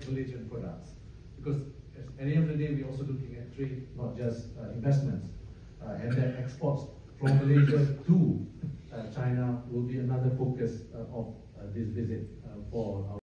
Malaysian products. Because at the end of the day, we're also looking at trade, not just investments. And then exports from Malaysia to China will be another focus of this visit for our